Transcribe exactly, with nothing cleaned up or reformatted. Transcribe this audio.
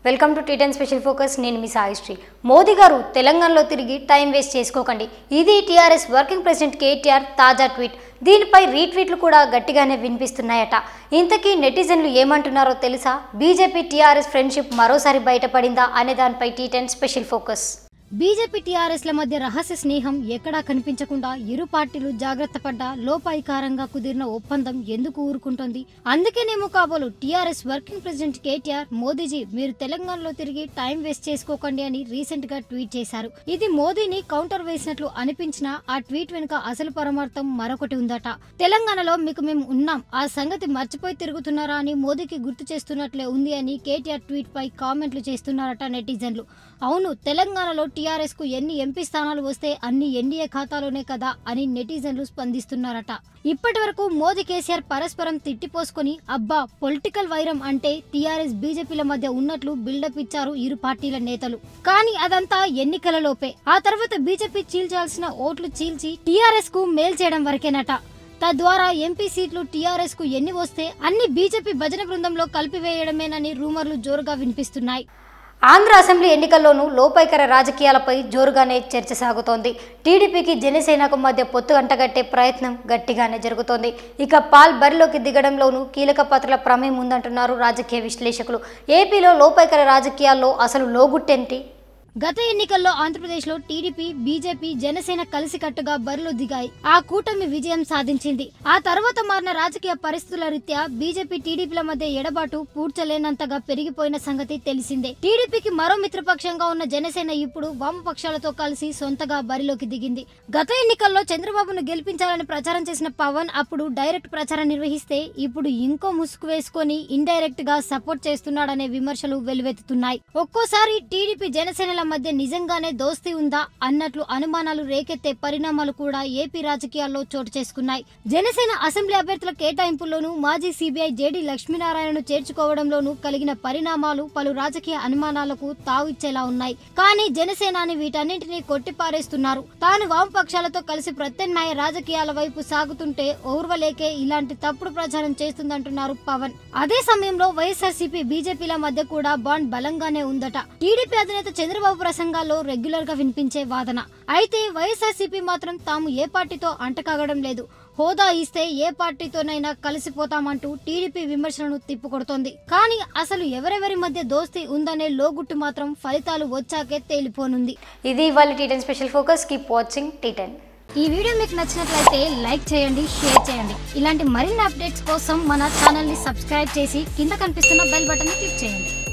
Welcome to T ten special focus. నేను మీ సాయిశ్రీ. మోదీ గారు తెలంగాణలో తిరిగి టైం వేస్ట్ చేసుకోకండి. ఇది టీఆర్ఎస్ వర్కింగ్ ప్రెసిడెంట్ కేటీఆర్ తాజా ట్వీట్. దీనిపై రీట్వీట్లు కూడా గట్టిగానే వినిపిస్తున్నాయట. ఇంతకీ నెటిజన్లు ఏమంటున్నారో తెలుసా? బీజేపీ టీఆర్ఎస్ ఫ్రెండ్షిప్ మరోసారి బయటపడిందా అనే దానిపై T ten special focus. BJP టీఆర్ఎస్ల మధ్య రహస్య స్నేహం ఎక్కడా కనిపించకుండా ఇరు పార్టీలు జాగ్రత్త పడ్డా లోపాయికారంగా కుదిరిన ఒప్పందం ఎందుకు ఊరుకుంటోంది? అందుకేనేమో కాబోలు TRS working president KTR Modiji మీరు తెలంగాణలో తిరిగి టైం వేస్ట్ చేసుకోకండి అని రీసెంట్ గా ట్వీట్ చేశారు. ఇది మోదీని కౌంటర్ వేసినట్లు అనిపించినా ఆ ట్వీట్ వెనుక అసలు పరమార్థం మరొకటి ఉందట. తెలంగాణలో మీకు మేము ఉన్నాం, ఆ సంగతి మర్చిపోయి తిరుగుతున్నారా అని మోదీకి గుర్తు చేస్తున్నట్లే ఉంది అని కేటీఆర్ ట్వీట్ పై కామెంట్లు చేస్తున్నారట నెటిజన్లు. అవును, తెలంగాణలో టీఆర్ఎస్ కు ఎన్ని ఎంపీ స్థానాలు వస్తే అన్ని ఎన్డీఏ ఖాతాలోనే కదా అని నెటిజన్లు స్పందిస్తున్నారట. ఇప్పటి వరకు మోదీ కేసీఆర్ పరస్పరం తిట్టిపోసుకొని అబ్బా పొలిటికల్ వైరం అంటే టీఆర్ఎస్ బీజేపీల మధ్య ఉన్నట్లు బిల్డప్ ఇచ్చారు ఇరు పార్టీల నేతలు. కానీ అదంతా ఎన్నికలలోపే. ఆ తర్వాత బీజేపీ చీల్చాల్సిన ఓట్లు చీల్చి టీఆర్ఎస్ కు మేల్ చేయడం వరకేనట. తద్వారా ఎంపీ సీట్లు టీఆర్ఎస్ కు ఎన్ని వస్తే అన్ని బీజేపీ భజన బృందంలో కలిపివేయడమేనని రూమర్లు జోరుగా వినిపిస్తున్నాయి. ఆంధ్ర అసెంబ్లీ ఎన్నికల్లోనూ లోపాయికర రాజకీయాలపై జోరుగానే చర్చ సాగుతోంది. టీడీపీకి జనసేనకు మధ్య పొత్తు అంటగట్టే ప్రయత్నం గట్టిగానే జరుగుతోంది. ఇక పాల్ బరిలోకి దిగడంలోనూ కీలక పాత్రల ప్రమేయం ఉందంటున్నారు రాజకీయ విశ్లేషకులు. ఏపీలో లోపాయికర రాజకీయాల్లో అసలు లోగుట్టేంటి? గత ఎన్నికల్లో ఆంధ్రప్రదేశ్ లో టీడీపీ, బీజేపీ, జనసేన కలిసికట్టుగా బరిలో దిగాయి. ఆ కూటమి విజయం సాధించింది. ఆ తర్వాత మారిన రాజకీయ పరిస్థితుల రీత్యా బీజేపీ, టీడీపీల మధ్య ఎడబాటు పూడ్చలేనంతగా పెరిగిపోయిన సంగతి తెలిసిందే. టీడీపీకి మరో మిత్రపక్షంగా ఉన్న జనసేన ఇప్పుడు వామపక్షాలతో కలిసి సొంతగా బరిలోకి దిగింది. గత ఎన్నికల్లో చంద్రబాబును గెలిపించాలని ప్రచారం చేసిన పవన్ అప్పుడు డైరెక్ట్ ప్రచారం నిర్వహిస్తే ఇప్పుడు ఇంకో ముసుగు వేసుకొని ఇండైరెక్ట్ గా సపోర్ట్ చేస్తున్నాడనే విమర్శలు వెలువెత్తుతున్నాయి. ఒక్కోసారి టీడీపీ, జనసేనల మధ్య నిజంగానే దోస్తీ ఉందా అన్నట్లు అనుమానాలు రేకెత్తే పరిణామాలు కూడా ఏపీ రాజకీయాల్లో చోటు చేసుకున్నాయి. జనసేన అసెంబ్లీ అభ్యర్థుల కేటాయింపుల్లోనూ మాజీ సీబీఐ జేడీ లక్ష్మీనారాయణను చేర్చుకోవడంలోనూ కలిగిన పరిణామాలు పలు రాజకీయ అనుమానాలకు తావిచ్చేలా ఉన్నాయి. కానీ జనసేనాని వీటన్నింటినీ కొట్టిపారేస్తున్నారు. తాను వామపక్షాలతో కలిసి ప్రత్యామ్నాయ రాజకీయాల వైపు సాగుతుంటే ఓర్వలేకే ఇలాంటి తప్పుడు ప్రచారం చేస్తుందంటున్నారు పవన్. అదే సమయంలో వైఎస్ఆర్సీపీ, బీజేపీల మధ్య కూడా బాండ్ బలంగానే ఉందట. టీడీపీ అధినేత చంద్రబాబు ప్రసంగాల్లో రెగ్యులర్ గా వినిపించే వాదన. అయితే వైఎస్ఆర్సీపీ మాత్రం తాము ఏ పార్టీతో అంటకాగడం లేదు, హోదా ఇస్తే ఏ పార్టీతోనైనా కలిసిపోతామంటూ టీడీపీ విమర్శలను తిప్పుకొడుతోంది. కానీ అసలు ఎవరెవరి మధ్య దోస్తీ ఉందనే లోగుట్టు మాత్రం ఫలితాలు వచ్చాకే తేలిపోనుంది. ఇది ఇవాళ T ten special focus. Keep watching T ten. ఈ వీడియో మీకు నచ్చినట్లయితే లైక్ చేయండి, షేర్ చేయండి. ఇలాంటి మరిన్ని అప్డేట్స్ కోసం మన ఛానల్ ని సబ్స్క్రైబ్ చేసి కింద కనిపిస్తున్న బెల్ బటన్ ని క్లిక్ చేయండి.